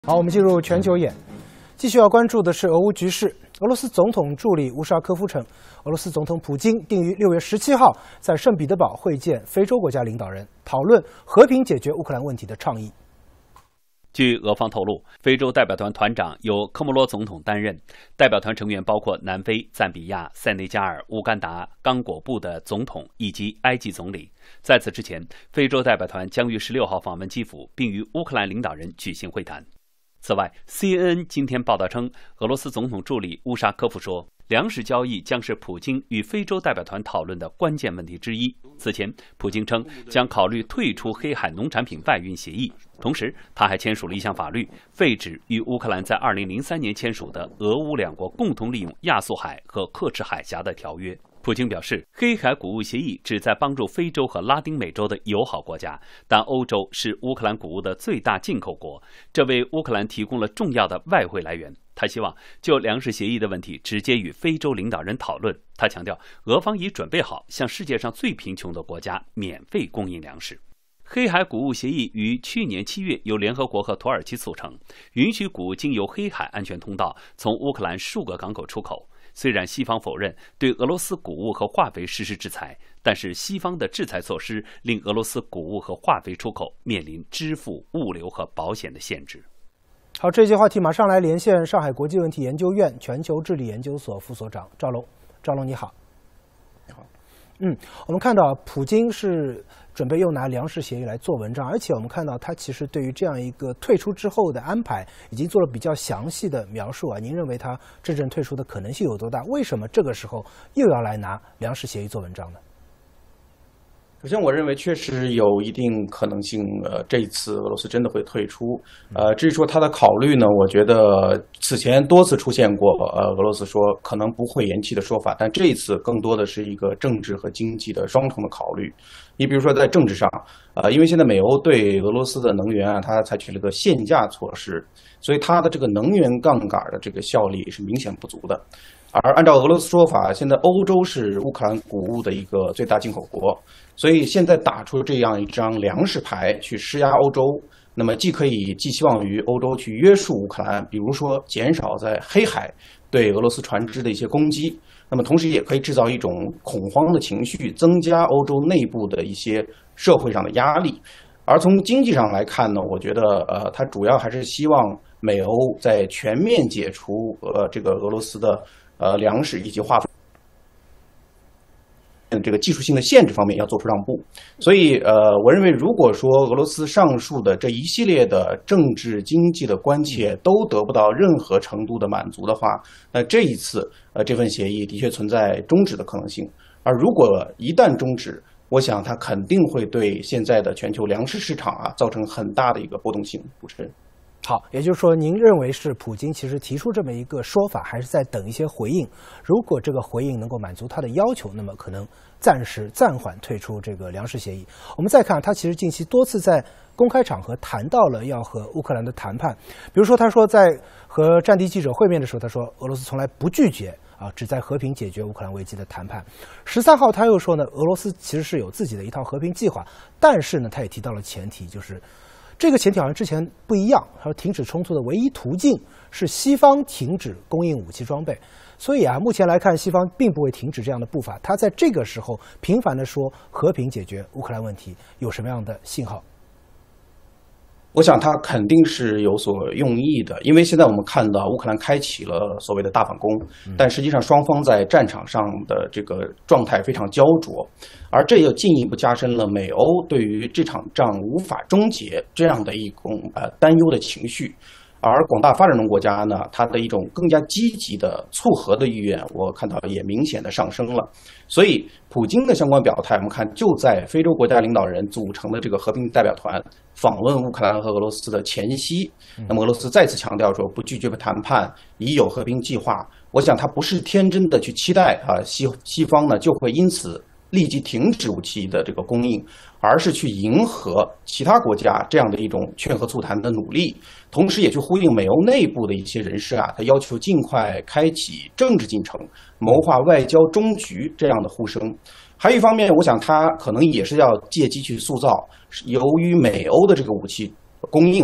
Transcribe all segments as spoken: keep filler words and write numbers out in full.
好，我们进入全球眼，继续要关注的是俄乌局势。俄罗斯总统助理乌沙科夫称，俄罗斯总统普京定于六月十七号在圣彼得堡会见非洲国家领导人，讨论和平解决乌克兰问题的倡议。 据俄方透露，非洲代表团团长由科莫罗总统担任，代表团成员包括南非、赞比亚、塞内加尔、乌干达、刚果布的总统以及埃及总理。在此之前，非洲代表团将于十六号访问基辅，并与乌克兰领导人举行会谈。此外 ，C N N 今天报道称，俄罗斯总统助理乌沙科夫说，粮食交易将是普京与非洲代表团讨论的关键问题之一。此前，普京称将考虑退出黑海农产品外运协议，同时他还签署了一项法律，废止与乌克兰在二零零三年签署的俄乌两国共同利用亚速海和刻赤海峡的条约。普京表示，黑海谷物协议旨在帮助非洲和拉丁美洲的友好国家，但欧洲是乌克兰谷物的最大进口国，这为乌克兰提供了重要的外汇来源。他希望就粮食协议的问题直接与非洲领导人讨论。他强调，俄方已准备好向世界上最贫穷的国家免费供应粮食。黑海谷物协议于去年七月由联合国和土耳其促成，允许谷物经由黑海安全通道从乌克兰数个港口出口。虽然西方否认对俄罗斯谷物和化肥实施制裁，但是西方的制裁措施令俄罗斯谷物和化肥出口面临支付、物流和保险的限制。 好，这些话题马上来连线上海国际问题研究院全球治理研究所副所长赵龙。赵龙你好。 你好。 嗯，我们看到普京是准备又拿粮食协议来做文章，而且我们看到他其实对于这样一个退出之后的安排已经做了比较详细的描述啊。您认为他真正退出的可能性有多大？为什么这个时候又要来拿粮食协议做文章呢？ 首先，我认为确实有一定可能性，呃，这一次俄罗斯真的会退出。呃，至于说他的考虑呢，我觉得此前多次出现过，呃，俄罗斯说可能不会延期的说法，但这一次更多的是一个政治和经济的双重的考虑。你比如说在政治上，呃，因为现在美欧对俄罗斯的能源啊，它采取了个限价措施，所以它的这个能源杠杆的这个效力是明显不足的。而按照俄罗斯说法，现在欧洲是乌克兰谷物的一个最大进口国，所以现在打出这样一张粮食牌去施压欧洲，那么既可以寄希望于欧洲去约束乌克兰，比如说减少在黑海对俄罗斯船只的一些攻击，那么同时也可以制造一种恐慌的情绪，增加欧洲内部的一些社会上的压力。而从经济上来看呢，我觉得呃，它主要还是希望美欧在全面解除呃这个俄罗斯的呃，粮食以及化肥这个技术性的限制方面要做出让步，所以呃，我认为如果说俄罗斯上述的这一系列的政治经济的关切都得不到任何程度的满足的话，那这一次呃这份协议的确存在终止的可能性。而如果一旦终止，我想它肯定会对现在的全球粮食市场啊造成很大的一个波动性。主持人。 好，也就是说，您认为是普京其实提出这么一个说法，还是在等一些回应？如果这个回应能够满足他的要求，那么可能暂时暂缓退出这个粮食协议。我们再看，他其实近期多次在公开场合谈到了要和乌克兰的谈判，比如说他说在和战地记者会面的时候，他说俄罗斯从来不拒绝啊，旨在和平解决乌克兰危机的谈判。十三号他又说呢，俄罗斯其实是有自己的一套和平计划，但是呢，他也提到了前提，就是这个前提好像之前不一样，他说停止冲突的唯一途径是西方停止供应武器装备。所以啊，目前来看，西方并不会停止这样的步伐。他在这个时候频繁地说和平解决乌克兰问题，有什么样的信号？ 我想他肯定是有所用意的，因为现在我们看到乌克兰开启了所谓的大反攻，但实际上双方在战场上的这个状态非常焦灼，而这又进一步加深了美欧对于这场仗无法终结这样的一种呃担忧的情绪。而广大发展中国家呢，它的一种更加积极的促和的意愿，我看到也明显的上升了。所以，普京的相关表态，我们看就在非洲国家领导人组成的这个和平代表团访问乌克兰和俄罗斯的前夕，那么俄罗斯再次强调说不拒绝谈判，已有和平计划。我想他不是天真的去期待啊西西方呢就会因此立即停止武器的这个供应，而是去迎合其他国家这样的一种劝和促谈的努力，同时也去呼应美欧内部的一些人士啊，他要求尽快开启政治进程，谋划外交终局这样的呼声。还有一方面，我想他可能也是要借机去塑造，由于美欧的这个武器供应啊，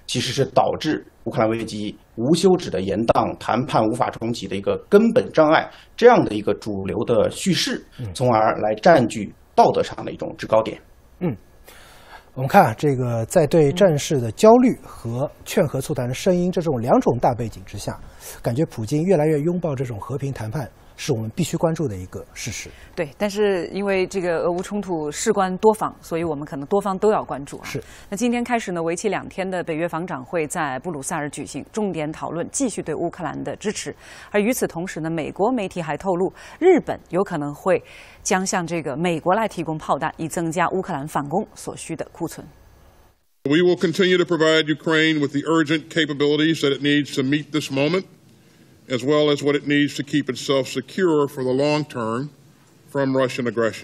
其实是导致乌克兰危机无休止的延宕、谈判无法重启的一个根本障碍，这样的一个主流的叙事，从而来占据道德上的一种制高点。 嗯。我们看啊，这个在对战事的焦虑和劝和促谈的声音这种两种大背景之下，感觉普京越来越拥抱这种和平谈判，是我们必须关注的一个事实。 对，但是因为这个俄乌冲突事关多方，所以我们可能多方都要关注啊。 是。 那今天开始呢，为期两天的北约防长会在布鲁塞尔举行，重点讨论继续对乌克兰的支持。而与此同时呢，美国媒体还透露，日本有可能会将向这个美国来提供炮弹，以增加乌克兰反攻所需的库存。 We will continue to provide Ukraine with the urgent capabilities that it needs to meet this moment, as well as what it needs to keep itself secure for the long term from Russian aggression.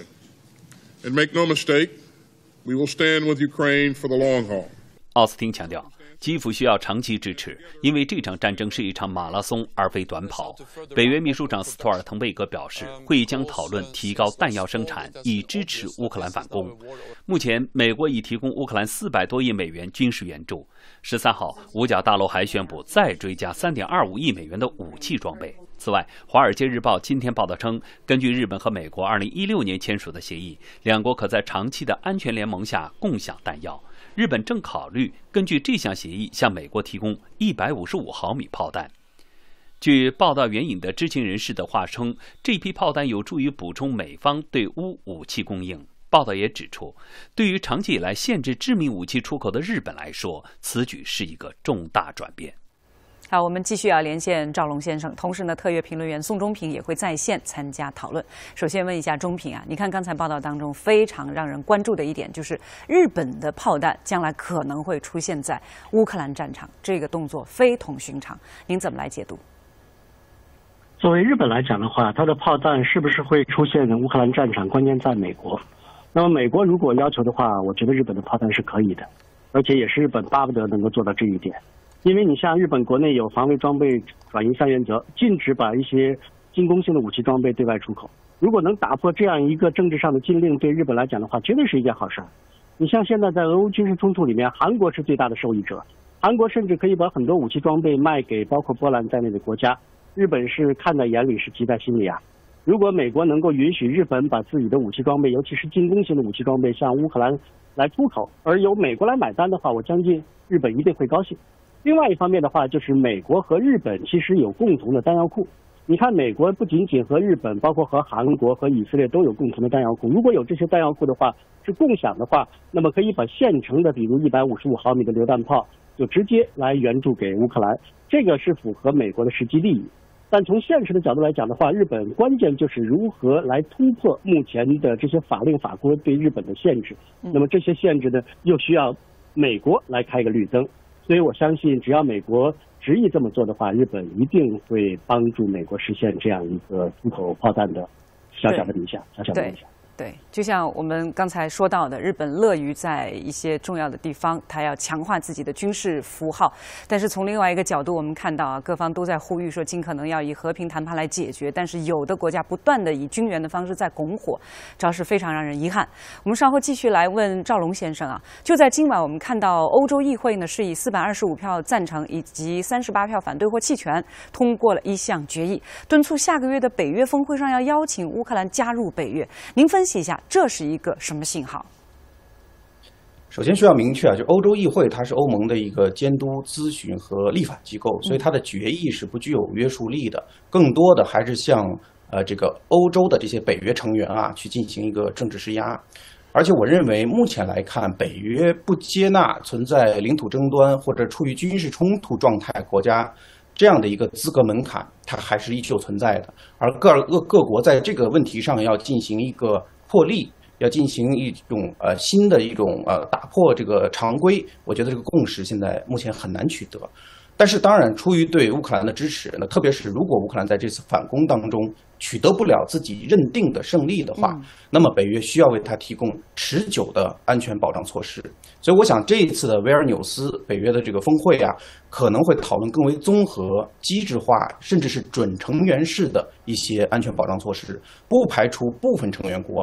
And make no mistake, we will stand with Ukraine for the long haul. 奥斯汀强调，基辅需要长期支持，因为这场战争是一场马拉松而非短跑。北约秘书长斯托尔滕贝格表示，会议将讨论提高弹药生产，以支持乌克兰反攻。目前，美国已提供乌克兰四百多亿美元军事援助。十三号，五角大楼还宣布再追加三点二五亿美元的武器装备。此外，《华尔街日报》今天报道称，根据日本和美国二零一六年签署的协议，两国可在长期的安全联盟下共享弹药。日本正考虑根据这项协议向美国提供一百五十五毫米炮弹。据报道援引的知情人士的话称，这批炮弹有助于补充美方对乌武器供应。报道也指出，对于长期以来限制致命武器出口的日本来说，此举是一个重大转变。 好，我们继续要连线赵龙先生，同时呢，特约评论员宋忠平也会在线参加讨论。首先问一下忠平啊，你看刚才报道当中非常让人关注的一点，就是日本的炮弹将来可能会出现在乌克兰战场，这个动作非同寻常，您怎么来解读？ 作为日本来讲的话，它的炮弹是不是会出现乌克兰战场，关键在美国。那么美国如果要求的话，我觉得日本的炮弹是可以的，而且也是日本巴不得能够做到这一点。因为你像日本国内有防卫装备转移三原则，禁止把一些进攻性的武器装备对外出口。如果能打破这样一个政治上的禁令，对日本来讲的话，绝对是一件好事。你像现在在俄乌军事冲突里面，韩国是最大的受益者，韩国甚至可以把很多武器装备卖给包括波兰在内的国家，日本是看在眼里，是急在心里啊。如果美国能够允许日本把自己的武器装备，尤其是进攻性的武器装备向乌克兰来出口，而由美国来买单的话，我相信日本一定会高兴。另外一方面的话，就是美国和日本其实有共同的弹药库。你看，美国不仅仅和日本，包括和韩国和以色列都有共同的弹药库。如果有这些弹药库的话，是共享的话，那么可以把现成的，比如一百五十五毫米的榴弹炮，就直接来援助给乌克兰，这个是符合美国的实际利益。但从现实的角度来讲的话，日本关键就是如何来突破目前的这些法令法规对日本的限制。那么这些限制呢，又需要美国来开个绿灯。所以我相信，只要美国执意这么做的话，日本一定会帮助美国实现这样一个出口炮弹的小小的理想，小小的理想。 对，就像我们刚才说到的，日本乐于在一些重要的地方，它要强化自己的军事符号。但是从另外一个角度，我们看到啊，各方都在呼吁说，尽可能要以和平谈判来解决。但是有的国家不断的以军援的方式在拱火，这是非常让人遗憾。我们稍后继续来问赵龙先生啊。就在今晚，我们看到欧洲议会呢是以四百二十五票赞成以及三十八票反对或弃权通过了一项决议，敦促下个月的北约峰会上要邀请乌克兰加入北约。您分分析一下，这是一个什么信号？ 首先需要明确啊，就欧洲议会它是欧盟的一个监督、咨询和立法机构，所以它的决议是不具有约束力的，更多的还是向呃这个欧洲的这些北约成员啊去进行一个政治施压。而且我认为目前来看，北约不接纳存在领土争端或者处于军事冲突状态国家这样的一个资格门槛，它还是依旧存在的。而各各各国在这个问题上要进行一个破例，要进行一种呃新的一种呃打破这个常规，我觉得这个共识现在目前很难取得。但是当然，出于对乌克兰的支持，那特别是如果乌克兰在这次反攻当中取得不了自己认定的胜利的话，嗯、那么北约需要为它提供持久的安全保障措施。所以我想这一次的维尔纽斯北约的这个峰会啊，可能会讨论更为综合、机制化，甚至是准成员式的一些安全保障措施，不排除部分成员国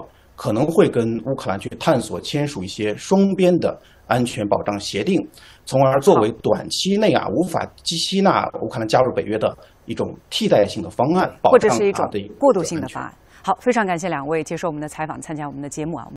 可能会跟乌克兰去探索签署一些双边的安全保障协定，从而作为短期内啊无法吸纳乌克兰加入北约的一种替代性的方案， 或者是一种保障它的过渡性的方案。好，非常感谢两位接受我们的采访，参加我们的节目啊。